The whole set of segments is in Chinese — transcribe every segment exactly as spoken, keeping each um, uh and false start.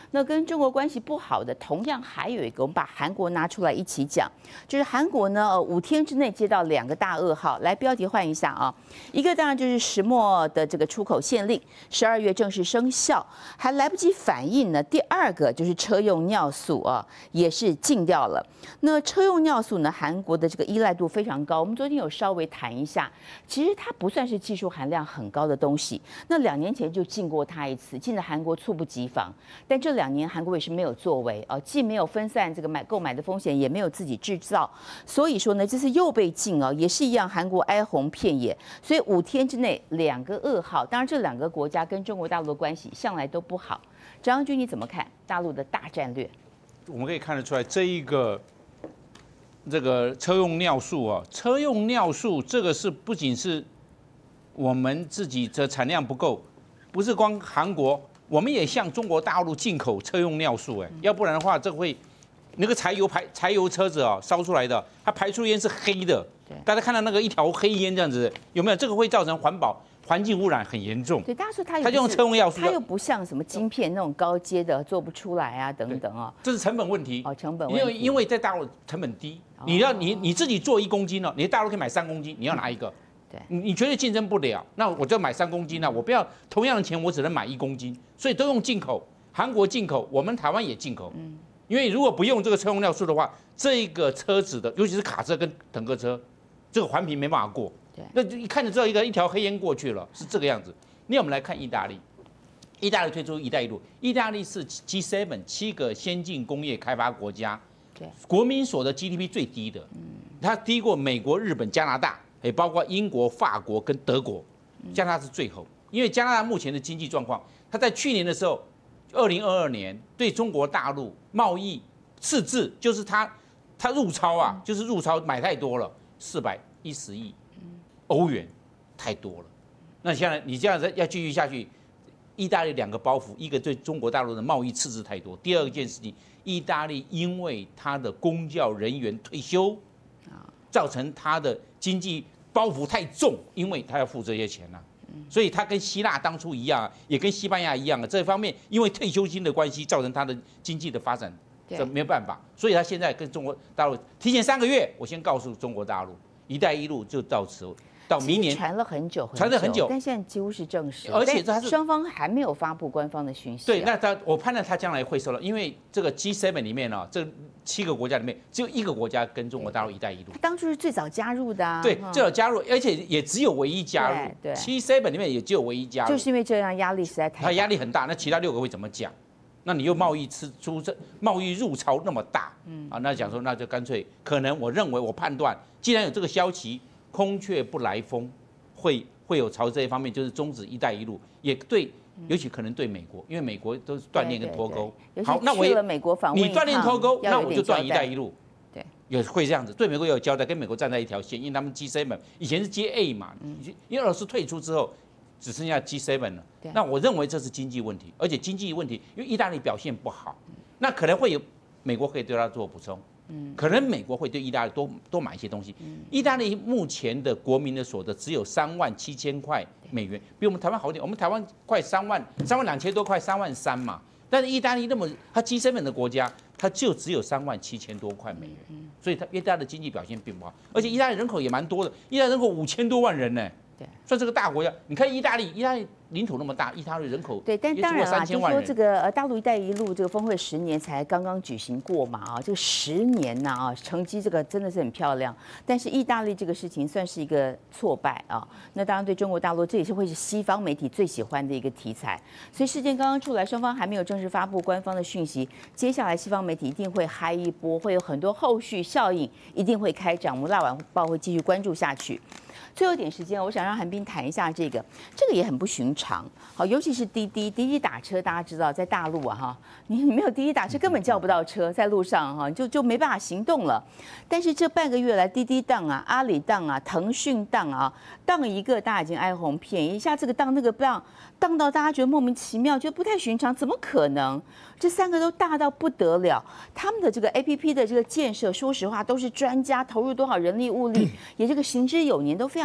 那跟中国关系不好的，同样还有一个，我们把韩国拿出来一起讲，就是韩国呢，呃五天之内接到两个大噩耗。来，标题换一下啊，一个当然就是石墨的这个出口限令，十二月正式生效，还来不及反应呢。第二个就是车用尿素啊，也是禁掉了。那车用尿素呢，韩国的这个依赖度非常高。我们昨天有稍微谈一下，其实它不算是技术含量很高的东西。那两年前就禁过它一次，禁的韩国猝不及防。但这两年韩国也是没有作为啊，既没有分散这个买购买的风险，也没有自己制造。所以说呢，这次又被禁啊，也是一样，韩国哀鸿遍野。所以五天之内两个噩耗，当然这两个国家跟中国大陆的关系向来都不好。张将军你怎么看大陆的大战略？ 我们可以看得出来，这一个这个车用尿素啊，车用尿素这个是不仅是我们自己的产量不够，不是光韩国，我们也向中国大陆进口车用尿素，哎，要不然的话，这会那个柴油排柴油车子啊烧出来的，它排出烟是黑的，大家看到那个一条黑烟这样子，有没有？这个会造成环保。环境污染很严重。 对，大家说它它就用车用药素， 它又不像什么晶片那种高阶的做不出来啊，等等啊。 这是成本问题。 哦，成本问题。 因为因为在大陆成本低，你要你你自己做一公斤呢，你在大陆可以买三公斤，你要哪一个？ 对， 你你绝对竞争不了。那我就买三公斤了，我不要同样的钱，我只能买一公斤，所以都用进口。韩国进口，我们台湾也进口。嗯。因为如果不用这个车用尿素的话，这个车子的，尤其是卡车跟坦克车，这个环评没办法过。那就一看就知道一个一条黑烟过去了，是这个样子。那我们来看意大利，意大利推出“一带一路”，意大利是 G 七 七个先进工业开发国家，国民所得 G D P 最低的，它低过美国、日本、加拿大，也包括英国、法国跟德国，加拿大是最后。因为加拿大目前的经济状况，它在去年的时候，二零二二年对中国大陆贸易赤字，就是它它入超啊，就是入超买太多了，四百一十亿。欧元太多了，那现在你这样子要继续下去，意大利两个包袱，一个对中国大陆的贸易赤字太多，第二件事情，意大利因为它的公教人员退休，造成它的经济包袱太重，因为它要付这些钱啊，所以它跟希腊当初一样，也跟西班牙一样啊，这方面因为退休金的关系，造成它的经济的发展，这没有办法，所以它现在跟中国大陆提前三个月，我先告诉中国大陆，一带一路就到此。到明年传了很久， 传了很久， 但现在几乎是证实， 而且它是双方还没有发布官方的讯息、啊。 对，那他我判断他将来会收到，因为这个 G 七 里面呢、哦，这七个国家里面只有一个国家跟中国大陆“一带一路”， 当初是最早加入的、啊， 对，最早加入，而且也只有唯一加入， 对 G 七 里面也只有唯一加入， 就是因为这样压力实在太大， 他压力很大，那其他六个会怎么讲？那你又贸易吃出这贸易入超那么大，嗯啊，那讲说那就干脆可能我认为我判断，既然有这个消息，空穴不来风。会会有朝这一方面，就是终止“一带一路”，也对，尤其可能对美国，因为美国都是断链跟脱钩。好，那我了美国访问， 你断链脱钩，那我就断“一带一路”。 对， 也会这样子，对美国也有交代，跟美国站在一条线，因为他们 G 七 以前是 G 八 嘛，因为俄罗斯退出之后，只剩下 G 七 了。那我认为这是经济问题，而且经济问题，因为意大利表现不好，那可能会有美国可以对他做补充。可能美国会对意大利多多买一些东西。意大利目前的国民的所得只有三万七千块美元，比我们台湾好一点。我们台湾快三万，三万两千多块，三万三嘛。但是意大利那么，它 G 七 的国家，它就只有三万七千多块美元，所以它意大利的经济表现并不好。而且意大利人口也蛮多的，意大利人口五千多万人呢。对，算是个大国家。你看意大利，意大利领土那么大，意大利人口对，但当然啦，就说这个呃大陆“一带一路”这个峰会十年才刚刚举行过嘛啊，这个十年呐啊，成绩这个真的是很漂亮。但是意大利这个事情算是一个挫败啊。那当然对中国大陆这也是会是西方媒体最喜欢的一个题材。所以事件刚刚出来，双方还没有正式发布官方的讯息，接下来西方媒体一定会嗨一波，会有很多后续效应，一定会开展。我们辣晚报会继续关注下去。最后一点时间，我想让韩冰谈一下这个，这个也很不寻常。好，尤其是滴滴，滴滴打车，大家知道，在大陆啊，哈，你没有滴滴打车，根本叫不到车，在路上哈，就就没办法行动了。但是这半个月来，滴滴档啊、阿里档啊、腾讯档啊，档一个，大家已经哀鸿遍野，一下这个档那个档，档到大家觉得莫名其妙，觉得不太寻常，怎么可能？这三个都大到不得了，他们的这个 A P P 的这个建设，说实话都是专家投入多少人力物力，也这个行之有年，都非常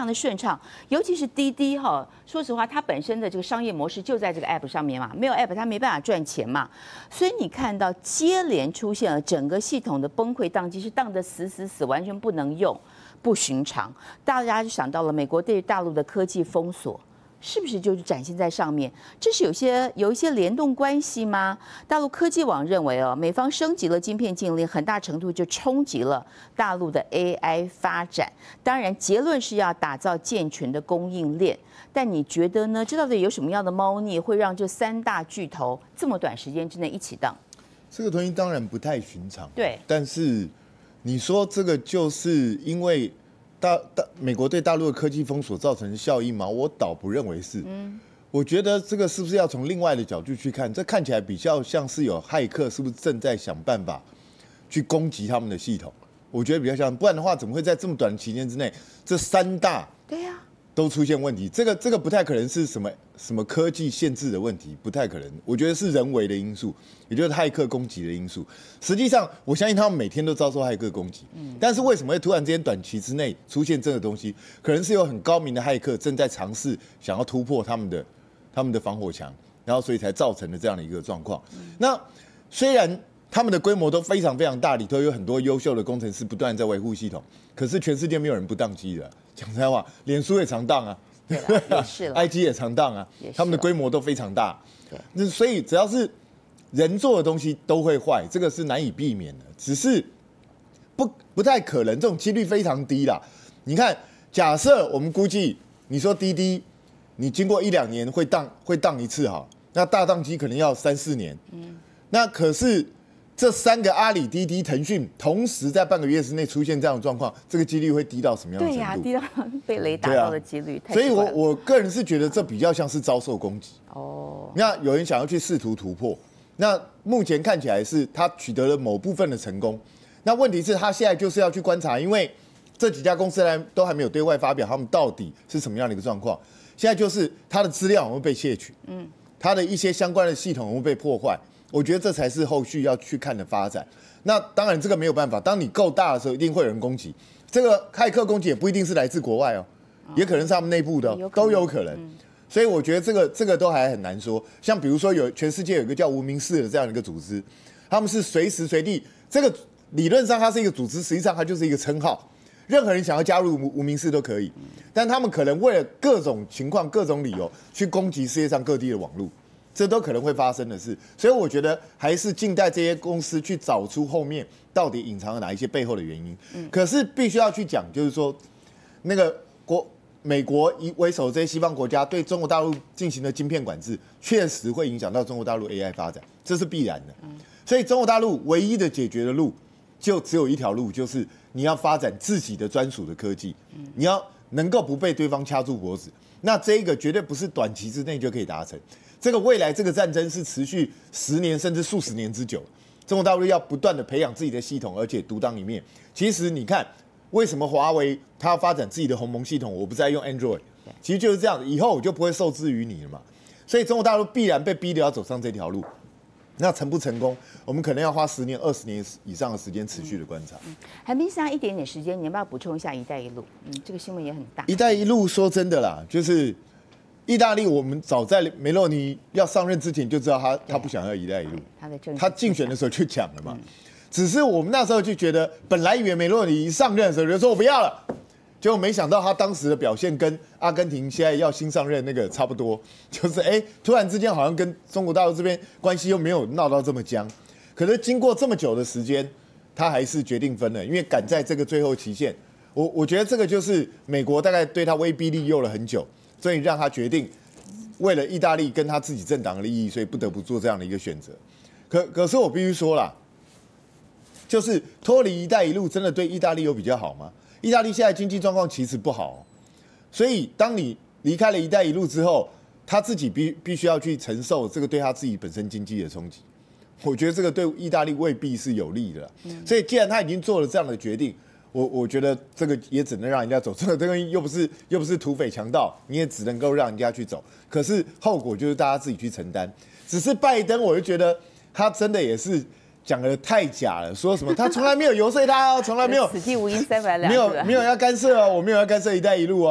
常的顺畅，尤其是滴滴哈，说实话，它本身的这个商业模式就在这个 app 上面嘛，没有 app 它没办法赚钱嘛，所以你看到接连出现了整个系统的崩溃宕机，是宕得死死死，完全不能用，不寻常，大家就想到了美国对大陆的科技封锁。是不是就是展现在上面？这是有些有一些联动关系吗？大陆科技网认为哦，美方升级了晶片禁令，很大程度就冲击了大陆的 A I 发展。当然，结论是要打造健全的供应链。但你觉得呢？这到底有什么样的猫腻，会让这三大巨头这么短时间之内一起荡？ 这个东西当然不太寻常。 对， 但是你说这个就是因为。大大美国对大陆的科技封锁造成的效应吗？我倒不认为是。嗯，我觉得这个是不是要从另外的角度去看？这看起来比较像是有骇客是不是正在想办法去攻击他们的系统？我觉得比较像，不然的话怎么会在这么短的期间之内，这三大对呀都出现问题？这个这个不太可能是什么什么科技限制的问题，不太可能。我觉得是人为的因素，也就是骇客攻击的因素。实际上，我相信他们每天都遭受骇客攻击。嗯，但是为什么会突然之间短期之内出现这个东西？可能是有很高明的骇客正在尝试想要突破他们的他们的防火墙，然后所以才造成了这样的一个状况。嗯、那虽然他们的规模都非常非常大，里头有很多优秀的工程师不断在维护系统，可是全世界没有人不宕机的。讲实在话，脸书也常宕啊， 对也是了 ，I G 也常宕啊，他们的规模都非常大。那所以只要是人做的东西都会坏，这个是难以避免的，只是不不太可能，这种几率非常低啦。你看，假设我们估计，你说滴滴，你经过一两年会宕会宕一次哈，那大宕机可能要三四年。嗯，那可是。这三个阿里、滴滴、腾讯同时在半个月之内出现这样的状况，这个几率会低到什么样的程度？ 对呀、啊，低到被雷打到的几率太。 所以我我个人是觉得这比较像是遭受攻击。哦，那有人想要去试图突破，那目前看起来是他取得了某部分的成功。那问题是，他现在就是要去观察，因为这几家公司呢都还没有对外发表他们到底是什么样的一个状况。现在就是他的资料会被窃取，嗯，他的一些相关的系统会被破坏。我觉得这才是后续要去看的发展。那当然，这个没有办法。当你够大的时候，一定会有人攻击。这个骇客攻击也不一定是来自国外哦，也可能是他们内部的、哦，都有可能。所以我觉得这个这个都还很难说。像比如说，有全世界有一个叫无名氏的这样的一个组织，他们是随时随地，这个理论上它是一个组织，实际上它就是一个称号。任何人想要加入无名氏都可以，但他们可能为了各种情况、各种理由去攻击世界上各地的网络。这都可能会发生的事，所以我觉得还是静待这些公司去找出后面到底隐藏了哪一些背后的原因。嗯，可是必须要去讲，就是说，那个国美国以为首这些西方国家对中国大陆进行的晶片管制，确实会影响到中国大陆 A I 发展，这是必然的。嗯，所以中国大陆唯一的解决的路，就只有一条路，就是你要发展自己的专属的科技，嗯，你要能够不被对方掐住脖子。那这一个绝对不是短期之内就可以达成。这个未来这个战争是持续十年甚至数十年之久，中国大陆要不断的培养自己的系统，而且独当一面。其实你看，为什么华为它要发展自己的鸿蒙系统，我不再用 Android， 其实就是这样，以后我就不会受制于你了嘛。所以中国大陆必然被逼得要走上这条路。那成不成功，我们可能要花十年、二十年以上的时间持续的观察。 嗯，还没剩下一点点时间，你要不要补充一下“一带一路”？嗯，这个新闻也很大。“ 一带一路”说真的啦，就是意大利，我们早在梅洛尼要上任之前就知道他他不想要“一带一路”， 他的政他竞选的时候就讲了嘛。嗯、只是我们那时候就觉得，本来以为梅洛尼一上任的时候就说我不要了。结果没想到他当时的表现跟阿根廷现在要新上任那个差不多，就是哎、欸，突然之间好像跟中国大陆这边关系又没有闹到这么僵。可是经过这么久的时间，他还是决定分了，因为赶在这个最后期限。我我觉得这个就是美国大概对他威逼利诱了很久，所以让他决定为了意大利跟他自己政党的利益，所以不得不做这样的一个选择。可可是我必须说啦，就是脱离“一带一路”真的对意大利有比较好吗？意大利现在经济状况其实不好，所以当你离开了“一带一路”之后，他自己必必须要去承受这个对他自己本身经济的冲击。我觉得这个对意大利未必是有利的，所以既然他已经做了这样的决定，我我觉得这个也只能让人家走。这个这个又不是又不是土匪强盗，你也只能够让人家去走。可是后果就是大家自己去承担。只是拜登，我就觉得他真的也是。讲的太假了，说什么他从来没有游说他哦，从来没有此地无银三百两， 没有没有要干涉哦，我没有要干涉“一带一路”哦。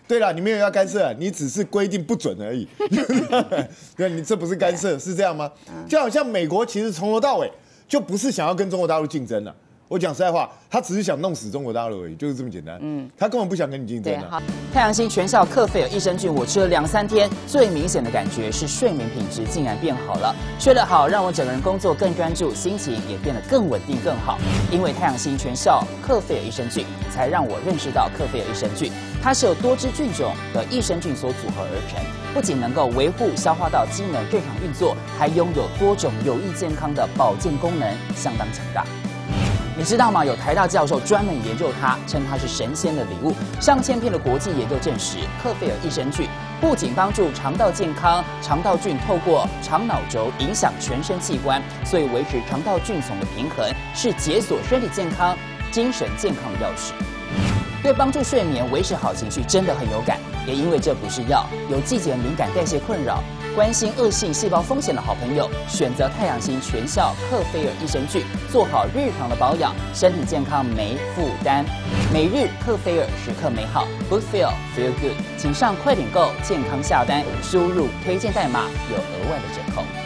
对了，你没有要干涉，你只是规定不准而已。对，你这不是干涉，是这样吗？就好像美国其实从头到尾就不是想要跟中国大陆竞争了。我讲实在话，他只是想弄死中国大陆而已，就是这么简单。嗯，他根本不想跟你竞争啊。 太阳星全效克菲尔益生菌，我吃了两三天，最明显的感觉是睡眠品质竟然变好了。睡得好，让我整个人工作更专注，心情也变得更稳定更好。因为太阳星全效克菲尔益生菌，才让我认识到克菲尔益生菌，它是由多支菌种的益生菌所组合而成，不仅能够维护消化道机能正常运作，还拥有多种有益健康的保健功能，相当强大。你知道吗？有台大教授专门研究它，称它是神仙的礼物。上千篇的国际研究证实，克菲尔益生菌不仅帮助肠道健康，肠道菌透过肠脑轴影响全身器官，所以维持肠道菌丛的平衡，是解锁身体健康、精神健康的钥匙。对帮助睡眠、维持好情绪真的很有感。也因为这不是药，有季节敏感、代谢困扰、关心恶性细胞风险的好朋友，选择太阳星全效克菲尔益生菌，做好日常的保养，身体健康没负担。每日克菲尔，时刻美好 ，Good Feel Feel Good，请上快点购健康下单，输入推荐代码有额外的折扣。